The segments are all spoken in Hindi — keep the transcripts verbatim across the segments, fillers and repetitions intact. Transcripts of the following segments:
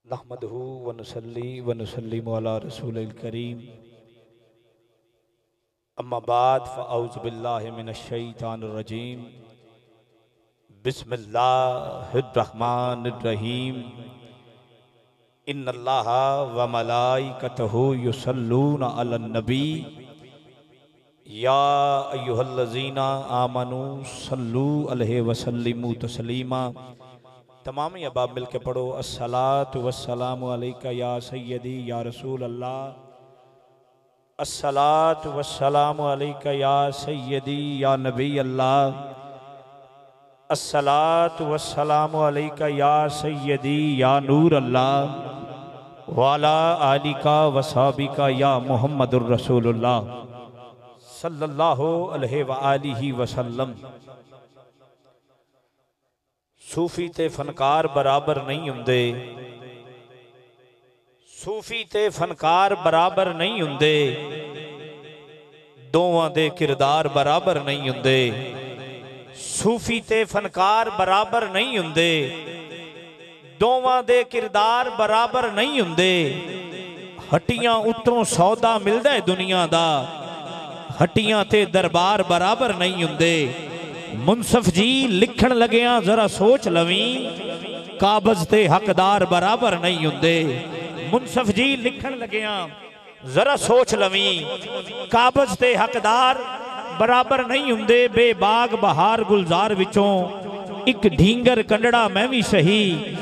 नहमदहु व नुसल्ली व नुसल्लिमु अला रसूलिल करीम अम्मा बाद फ़अऊज़ु बिल्लाहि मिनश शैतानिर रजीम बिस्मिल्लाहिर रहमानिर रहीम इन्नल्लाहा व मलाइकतहु युसल्लूना अलन नबी या अय्युहल्लज़ीना आमनू सल्लू अलैहि व सल्लिमू तस्लीमा। तमाम अहबाब मिल के पढ़ो अस्सलातु वस्सलामु अलैका या सय्यदी या रसूल अल्लाह, अस्सलातु वस्सलामु अलैका या सय्यदी या नबी अल्लाह, अस्सलातु वस्सलामु अलैका या सय्यदी या नूर अल्लाह वाला आलिका वसाबिका या मुहम्मदुर रसूलुल्लाह सल्लल्लाहु अलैहि व आलिहि वसल्लम। सूफी ते फनकार बराबर नहीं हुंदे, सूफी ते फनकार बराबर नहीं हुंदे, दोवां दे किरदार बराबर नहीं हुंदे। सूफी ते फनकार बराबर नहीं हुंदे, दोवां दे किरदार बराबर नहीं हुंदे। हट्टियां उत्तों सौदा मिलदा है दुनिया दा, हट्टियां ते दरबार बराबर नहीं हुंदे। मुनसफ जी लिखण लगिया जरा सोच लवी, काबज ते हकदार बराबर नहीं हुंदे। मुनसफ जी लिखण लगिया जरा सोच लवी, काबज ते हकदार बराबर नहीं हुंदे। बेबाग बहार गुलजार विचों एक ढींगर कंडड़ा मैं भी सही,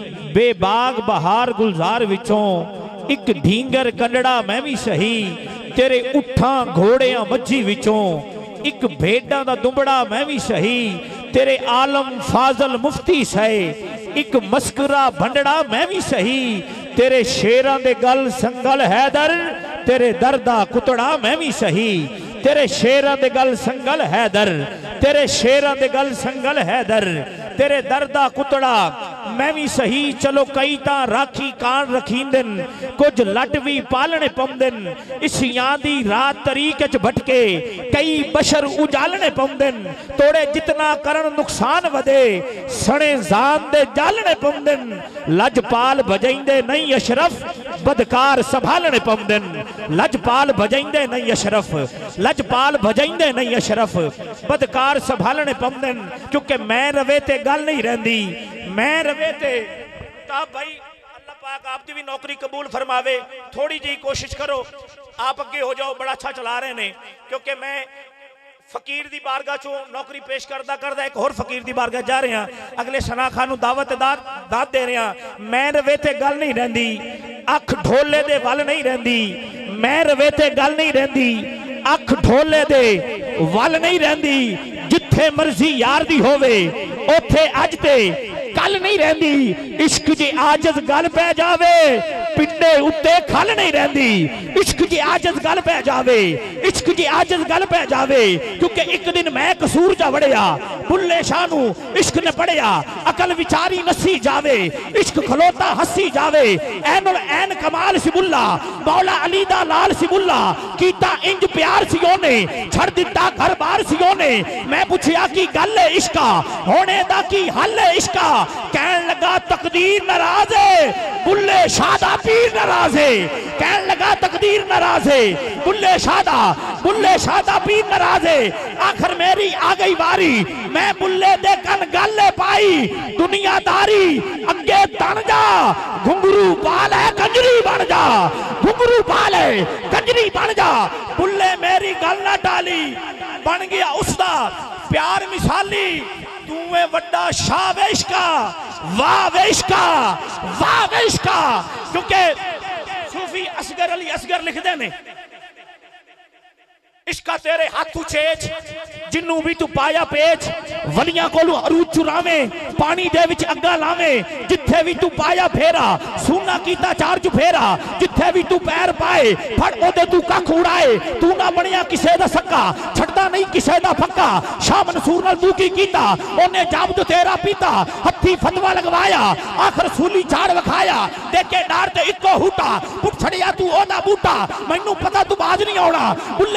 बेबाग बहार गुलजार विचों एक ढींगर कंडड़ा मैं भी सही। तेरे उठां घोड़ियां मज्जी विचों एक भेड़ा दा दुंबड़ा मैं भी सही। तेरे आलम फाजल मुफ्ती सहे एक मस्करा भंडड़ा मैं भी सही। तेरे शेरां दे गल संगल हैदर, तेरे दर्दा कुतड़ा मैं भी सही। तेरे शेरां दे गल संगल हैदर, तेरे शेरां दे गल संगल हैदर, तेरे दर्दा कुतड़ा मैं भी सही। चलो कई ता राखी कान रखींदन, कुछ लट भी पालने पौंदन। इस यादी रात तरीके च भटके कई बशर उजालने पौंदन। तोड़े जितना करन नुकसान वदे, सणे जान दे जालने पौंदन। लजपाल भजैंदे नहीं अशरफ, बदकार संभालने पौंदन। लजपाल भजैंदे नहीं अशरफ, लजपाल भजैंदे नहीं अशरफ, बदकार संभालने पौंदन। क्योंकि मैं रवे ते गल नहीं रहंदी, मैं रवे ते ता भाई अल्लाह पाक आपकी भी नौकरी कबूल फरमावे। थोड़ी जी कोशिश करो, आप अगे हो जाओ, बड़ा अच्छा चला रहे ने। क्योंकि मैं फकीर दी बारगाह चो नौकरी पेश करदा करदा एक होर फकीर दी बारगाह जा रहे हैं। अगले सना खान नूं दावत दाद दाद दे रहे हैं। मैं रवे ते गल नहीं रहंदी, अख ढोले दे वल नहीं रहंदी। मैं रवे ते गल नहीं रहंदी, अख ढोले दे वल नहीं रहंदी। जिथे मर्जी यार दी होवे ओथे अज ते कल नहीं रहंदी। इश्क जी आजज गल पै जावे, पिंडे उत्ते खल नहीं रहंदी। इश्क जी आजज गल पै जावे, इश्क जी आजज गल पै जावे। क्योंकि एक दिन मैं कसूर जा वड़िया, बुल्ले शाह नू इश्क ने पढ़िया। अकल विचारी नसी जावे, इश्क खलोता हसी जावे। ऐनुल ऐन कमाल सी बुल्ला, मौला अली दा लाल सी बुल्ला। कीता इंज प्यार सी ओने, छड़ दिता घर बार सी ओने। मैं पूछया की गल है इश्का, होने दा की हल है इश्का। कहन लगा तकदीर नाराज है, बुल्ले शाह दा पीर नाराज है। कहन लगा तकदीर नाराज है, बुल्ले शाह दा बुल्ले शाह दा पीर नाराज है। आखिर मेरी आ गई बारी, मैं बुल्ले दे कन गल पाई। दुनियादारी अगे तन जा, घुंगरू पाल है कंजरी बन जा। घुंगरू पाल है कंजरी बन जा। बुल्ले मेरी गल ना टाली, बन गया उसदा प्यार मिसाली। तू है वड्डा शाह वेशका, वाह वेशका, वाह वेशका। क्योंकि सूफी असगर अली असगर लिखते ने, इश्का तेरे हाथ चेच, जिन्नू भी तू पाया पेच। वलियां कोलू अरूज चुरावे, पानी दे विच अग्गा लावे। जिथे भी तू पाया फेरा, सूना कीता चार चुफेरा। जिथे भी तू पैर पाए, फड़ ओदे तू कख उड़ाए। तू ना बनिया किसे दा सक्का, छड़दा नहीं किसे दा फक्का। शाह मंसूर नाल तू की कीता, ओने जाम जो तेरा पीता। हत्थी फतवा लगवाया, आखिर सूली झाड़ विखाया। देखे डार ते इको हूटा, पुट छड़िया तू ओदा बूटा। मैनू पता तू बाज नहीं आउणा, बुल्ले शाह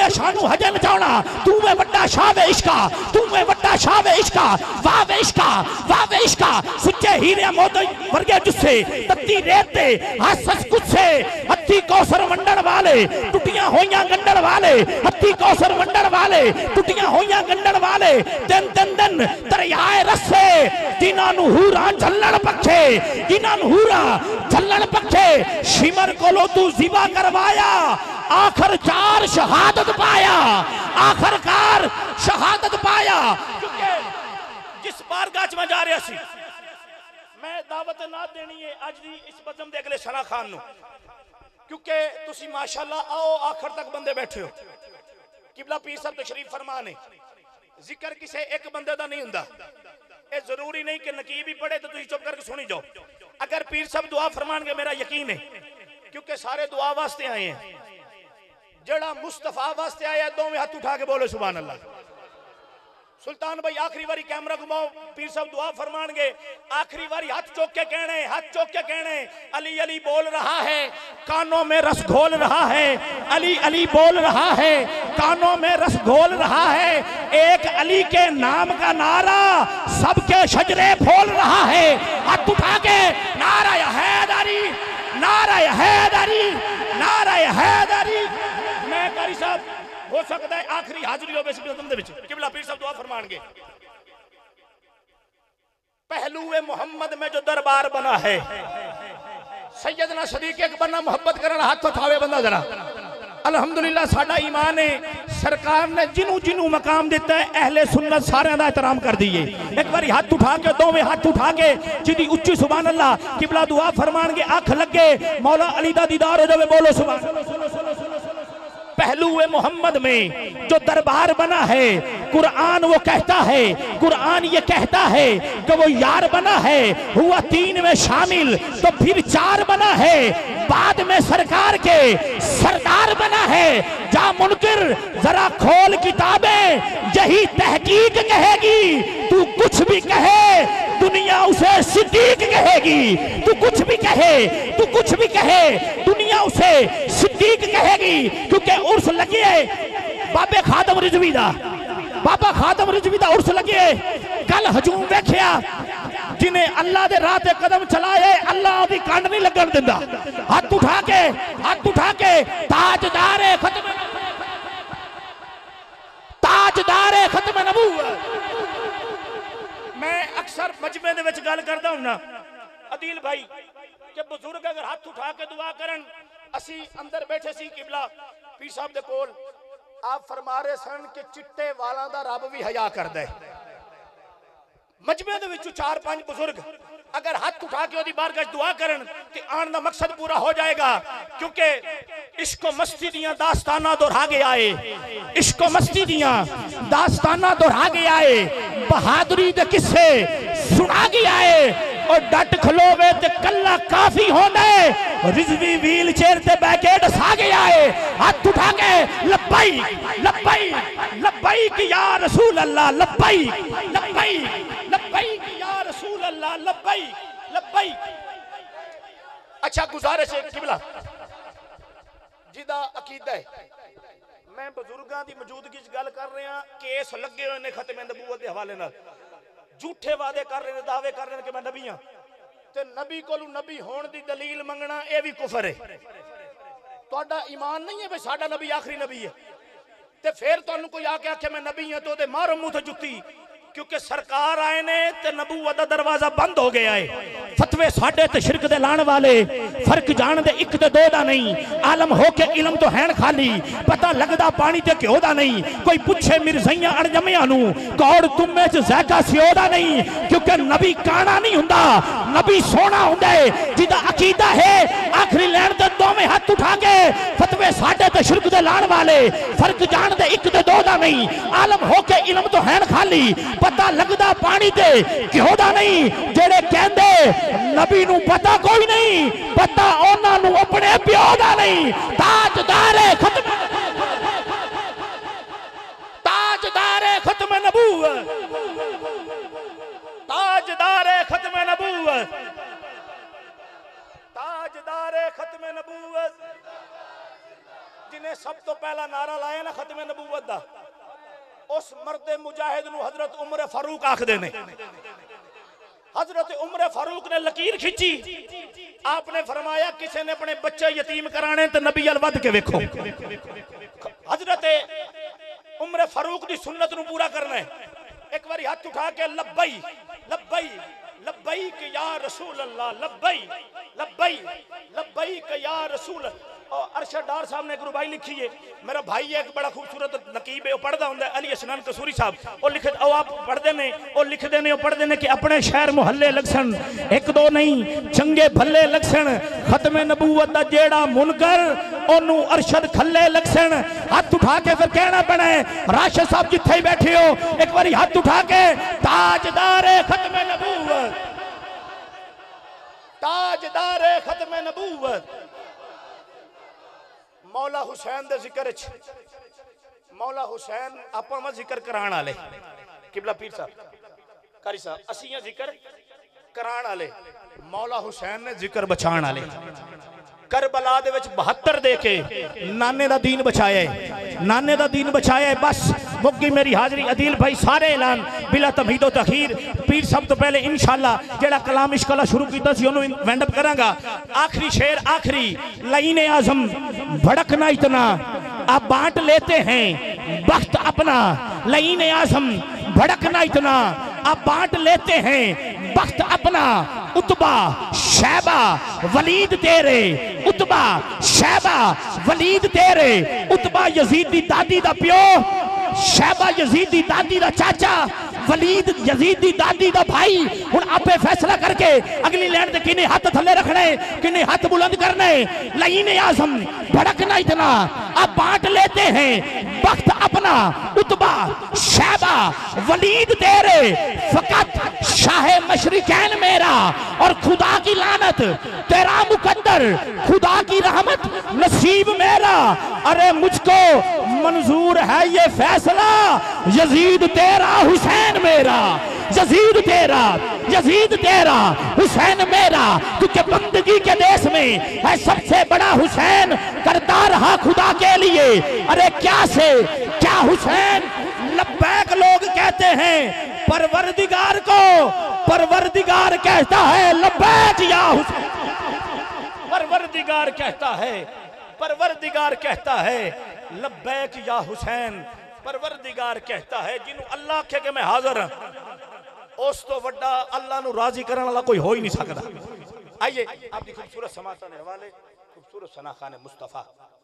सानू हजे नचाउणा तू वे वड्डा शाह वे इश्का तू वे वड्डा शाह वे इश्का वाह वे इश्का वाह वे इश्का सुच्चे हीरे मोती वर्गे जुस्से तत्ती रेत ते हस हस गुस्से हत्थी कौसर वंडण वाले टुटियां होइयां गंडण वाले हत्थी कौसर वंडण वाले टुटियां होइयां गंडण वाले दिन दिन दिन दरियाए रस्से जिन्हां नू हूरां झल्लण पक्षे जिन्हां नू हूरां झल्लण पक्षे शिमर कोलो तू ज़िबा करवाया आखिर चार शहादत पाया आखिरकार शहादत पाया। क्योंकि जिस बारगाह च मैं जा रहा सी मैं दावत ना देनी है अज दी इस बज़म दे अगले सना खान नू क्योंकि तुसी माशाअल्लाह आओ आखिर तक बंदे बैठे हो किबला पीर साहब तशरीफ फरमा ने जिक्र किसी एक बंदे का नहीं हुंदा ये जरूरी नहीं कि नकीब ही पढ़े तो तुम चुप करके सुनी जाओ अगर पीर साहब दुआ फरमाएंगे मेरा यकीन है क्योंकि सारे दुआ वास्ते आए हैं जड़ा मुस्तफा वास्ते आया दोवें हाथ उठा के बोलो सुभान अल्लाह। सुल्तान भाई आखिरी बारी कैमरा घुमाओ पीर साहब दुआ फरमाएंगे आखिरी बारी हाथ चौक के कहने हाथ चौक के कहने अली अली बोल रहा है कानों में रस घोल रहा है अली अली बोल रहा है कानों में रस घोल रहा है एक अली के नाम का नारा सबके शजरे फोल रहा है हाथ उठा के नारा हैदरी नारा हैदरी नारा हैदरी। मैं कारी साहब हो सकता है आखिरी हाजिरी हो किबला पीर साहब दुआ फरमाएंगे पहलुए मोहम्मद में जो दरबार बना है सैयदना सदीक अकबर ना मोहब्बत करना हाथ उठावे बंदा जरा अल्हम्दुलिल्लाह साडा ईमान है सरकार ने जिनू जिनू मकाम दिता है अहले सुन्नत सारे दा एहतराम कर दिए एक बार हाथ उठा के दोवें हाथ उठा के जिदी उच्ची सुभान अल्लाह किबला दुआ फरमाएंगे अख लगे मौला अली दा दीदार हो जावे बोलो सुभान। पहलुए मोहम्मद में जो दरबार बना है कुरान वो कहता है कुरान ये कहता है कि वो यार बना है हुआ तीन में शामिल तो फिर चार बना है बाद में सरकार के सरदार बना है जा मुनकिर जरा खोल किताबें यही तहकीक कहेगी तू कुछ भी कहे दुनिया उसे सिद्दीक कहेगी तू कुछ भी कहे तू कुछ भी कहे दुनिया उसे सिद्दीक कहेगी क्योंकि उर्स लगे बाबे खादम रिजवी दा बाबा खादम रिजवी दा उर्स लगे कल हजूम वेख्या जिन्हें अल्लाह दे राह ते कदम चलाए अल्लाह दी कंड नहीं लगन दिंदा हाथ उठा के हाथ उठा के ताजदार खत्म ताजदार खत्म नबूवत। मैं अक्सर मजमे दे विच गल करदा हुन्ना अदील भाई कि बुजुर्ग अगर हाथ उठा के दुआ करन असी अंदर बैठे सी किबला पीर साहब दे कोल आप फरमा रहे सन कि चिट्टे वालां दा रब भी हया करदा है मजमे दे विच चार पांच बुजुर्ग अगर हाथ उठा के ओदी बारगाह दुआ करन ते आन दा मकसद पूरा हो जाएगा क्योंकि इश्क मस्ती दियां दास्ताना दोहरा के आए इश्क मस्ती दियां दास्ताना दोहरा के आए बहादुरी दे किस्से सुना के आए और डट खलोवे ते कल्ला काफी होंदे रिजवी व्हील चेयर ते बैकेट सागे आए हाथ उठा के लब्बाई लब्बाई लब्बाई की या रसूल अल्लाह लब्बाई लब्बाई लब्बाई की या रसूल अल्लाह लब्बाई लब्बाई। अच्छा गुजारिश है किबला जिदा अकीदा है मैं बुजुर्गों की मौजूदगी च गल कर रहा केस लगे हुए ने खत्म नबूवत के हवाले नाल झूठे वादे कर रहे हैं दावे कर रहे हैं कि मैं नबी हाँ ते नबी कोलू नबी होने की दलील मंगना यह भी कुफर है तुहाडा ईमान नहीं है भाई साडा नबी आखिरी नबी है ते फिर तुहानू कोई आके आखे मैं नबी हाँ तो मारो मुंह ते जुत्ती क्योंकि सरकार आए ने ते नबूवत दा दरवाजा बंद हो गया है फतवे साडे ते शिरक दे लाने वाले फर्क जान दे एक ते दो दा नहीं आलम हो के इलम तो हैन खाली पता लगदा पानी ते घ्यो दा नहीं कोई पूछे मिर्ज़ाइयां अणजमियां नू कौड़ तुम्मे च ज़ायका सियो दा नहीं क्योंकि नबी काना नहीं हुंदा नबी सोना हुंदा है जिदा अकीदा है आखिरी लैन ते दोवें हाथ उठा के फतवे साडे ते शिरक दे लाने वाले फर्क जान दे एक ते दो दा नहीं आलम हो के इलम तो हैन खाली पता लगदा पानी ते घ्यो दा नहीं जेड़े कहंदे नबी नू पता कोई नहीं पता ओना नू अपने प्यो दा नहीं ताजदार खत्म ताजदार खत्म नबूवत ताजदार खत्म नबूवत ताजदार खत्म नबूवत जिन्हें सब तो पहला नारा लाया ना खत्मे नबूवत दा, उस मर्द मुजाहिद नूं हजरत उमर फारूक आखदे ने। हजरत उमर फारूक ने लकीर खिंची, आपने फरमाया किसी ने अपने बच्चे यतीम कराने तो नबी अल वध के वेखो। हजरत उमर फारूक की सुन्नत नूं पूरा करना है। एक बार हाथ उठा के लब्बई लब्बई लब्बई के या रसूल अल्लाह, लब्बई लब्बई लब्बई के या रसूल। और अरशद डार साहब ने एक रुबाई लिखी है, मेरा भाई है एक बड़ा खूबसूरत नकीब है, वो पढ़ता होंगे अली असनान कसूरी साहब, वो लिख ओ आप पढ़ते ने, वो लिखते ने, वो पढ़ते ने कि अपने शहर मुहल्ले लक्षण एक दो नहीं चंगे भले लक्षण, खत्मे नबूवत दा जेड़ा मुनकर ओनू अरशद खल्ले लक्षण। हाथ उठा के फिर कहना पैना है, राशिद साहब जिथे ही बैठे हो एक बार हाथ उठा के, ताजदारे खत्मे नबूवत, ताजदारे खत्मे नबूवत। मौला हुसैन दे जिक्र च, मौला हुसैन आपां वा जिक्र कराण वाले, किबला पीर साहब कारी साहब असीं जिक्र कराण वाले, मौला हुसैन ने जिक्र बचाण वाले। करबला दे विच बहत्तर दे के नाने दा दीन बचाया है, नाने दा दीन बचाया है। बस मुक्की मेरी हाजरी। अदील भाई सारे ऐलान बिला तमहीदो तखीर। पीर सब तो पहले इंशाअल्लाह जेड़ा कलाम इश्कला शुरू कीता सी ओनू वेंड अप करांगा। आखिरी शेर, आखिरी लाइन आज़म, भड़कना इतना अब बांट लेते हैं वक्त अपना, लाइन आज़म भड़कना इतना अब बांट लेते हैं वक्त अपना। उतबा शैबा वलीद तेरे, उतबा शैबा वलीद तेरे, उतबा यजीद दी दादी दा प्यो, शैबा यजीद दी दादी दा चाचा, वलीद यजीद दी दादी दा भाई। हुण आपे फैसला करके अगली लैंड दे किने हाथ थल्ले रखने, किने हाथ बुलंद करने। लाइन आज़म भड़कना इतना अब बांट लेते हैं वक्त अपना। उतबा शैबा वलीद तेरे, फकत शाह मशरिकैन मेरा और खुदा की लानत तेरा मुकद्दर, खुदा की रहमत नसीब मेरा। अरे मुझको मंजूर है ये फैसला, यजीद तेरा हुसैन मेरा, यजीद तेरा यजीद तेरा हुसैन मेरा। क्योंकि बंदगी के देश में है सबसे बड़ा हुसैन, करता रहा खुदा के लिए। अरे क्या से क्या हुसैन, लब्बैक लोग कहते हैं परवरदिगार को, परवरदिगार कहता है लब्बैक या हुसैन। परवरदिगार कहता है, परवरदिगार कहता है लब्बैक या हुसैन। परवरदिगार कहता है जिन्हों अल्लाह आखे कि मैं हाजिर हां, उस तो वड्डा अल्लाह नू राजी करने वाला कोई हो ही नहीं सकता। आइए आपकी खूबसूरत समाता ने हवाले खूबसूरत सना खाने मुस्तफा।